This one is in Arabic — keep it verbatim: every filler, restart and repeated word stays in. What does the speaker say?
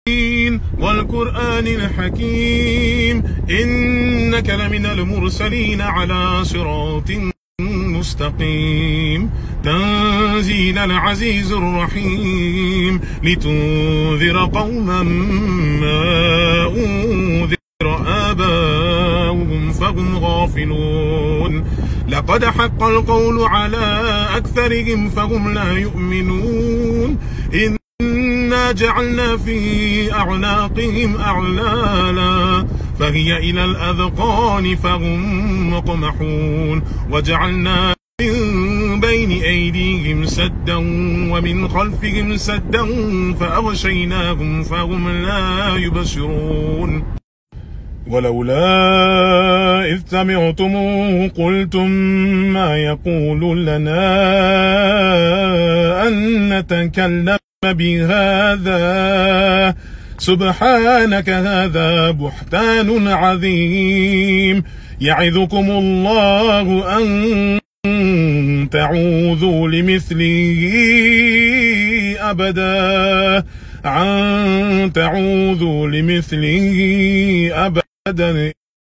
والقرآن الحكيم إنك لمن المرسلين على صراط مستقيم تنزيل العزيز الرحيم لتنذر قوما ما أنذر آباؤهم فهم غافلون لقد حق القول على أكثرهم فهم لا يؤمنون إنا جعلنا في أعناقهم أغلالا فهي إلى الأذقان فهم مقمحون وجعلنا من بين أيديهم سدا ومن خلفهم سدا فأغشيناهم فهم لا يبصرون ولولا إذ سمعتموه قلتم ما يقول لنا أن نتكلم بهذا سبحانك هذا بهتان عظيم يعظكم الله أن تعوذوا لمثله أبدا أن تعوذوا لمثله أبدا